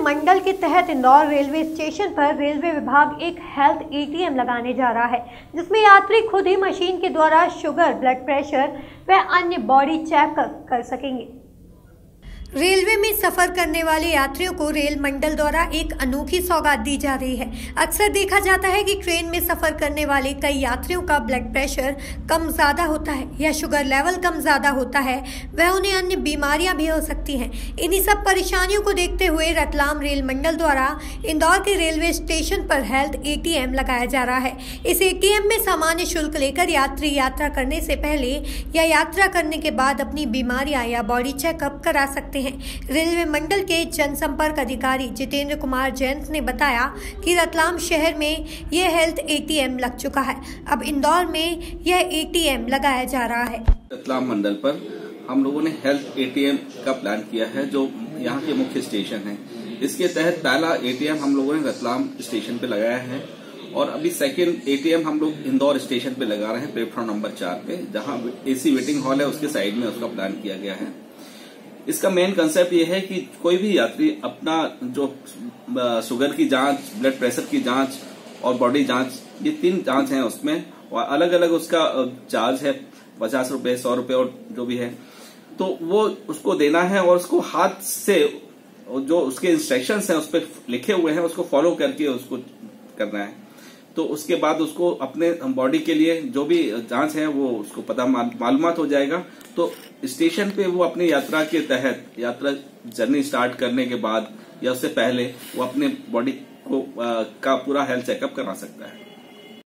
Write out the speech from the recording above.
मंडल के तहत Indore railway station पर रेलवे विभाग एक हेल्थ एटीएम लगाने जा रहा है, जिसमें यात्री खुद ही मशीन के द्वारा शुगर, ब्लड प्रेशर व अन्य बॉडी चेकअप कर सकेंगे। रेलवे में सफर करने वाले यात्रियों को रेल मंडल द्वारा एक अनोखी सौगात दी जा रही है। अक्सर देखा जाता है कि ट्रेन में सफर करने वाले कई यात्रियों का ब्लड प्रेशर कम ज्यादा होता है या शुगर लेवल कम ज्यादा होता है, वह उन्हें अन्य बीमारियां भी हो सकती हैं। इन्हीं सब परेशानियों को देखते हुए रतलाम रेल मंडल द्वारा इंदौर के रेलवे स्टेशन पर हेल्थ एटीएम लगाया जा रहा है। इस एटीएम में सामान्य शुल्क लेकर यात्री यात्रा करने से पहले या यात्रा करने के बाद अपनी बीमारियां या बॉडी चेकअप करा सकते हैं। रेलवे मंडल के जनसंपर्क अधिकारी जितेंद्र कुमार जैन ने बताया कि रतलाम शहर में यह हेल्थ एटीएम लग चुका है। अब इंदौर में यह एटीएम लगाया जा रहा है। रतलाम मंडल पर हम लोगों ने हेल्थ एटीएम का प्लान किया है, जो यहाँ के मुख्य स्टेशन है। इसके तहत पहला एटीएम हम लोगों ने रतलाम स्टेशन पे लगाया है और अभी सेकेंड एटीएम हम लोग इंदौर स्टेशन पे लगा रहे हैं, प्लेटफॉर्म नंबर 4 पे, जहाँ एसी वेटिंग हॉल है उसके साइड में उसका प्लान किया गया है। इसका मेन कंसेप्ट ये है कि कोई भी यात्री अपना जो शुगर की जांच, ब्लड प्रेशर की जांच और बॉडी जांच, ये 3 जांच हैं उसमें, और अलग अलग उसका चार्ज है, 50 रुपए, 100 रुपए और जो भी है, तो वो उसको देना है और उसको हाथ से जो उसके इंस्ट्रक्शंस हैं उस पर लिखे हुए हैं उसको फॉलो करके उसको करना है। तो उसके बाद उसको अपने बॉडी के लिए जो भी जांच है वो उसको पता मालूमात हो जाएगा। तो स्टेशन पे वो अपनी यात्रा के तहत, यात्रा जर्नी स्टार्ट करने के बाद या उससे पहले वो अपने बॉडी को का पूरा हेल्थ चेकअप करा सकता है।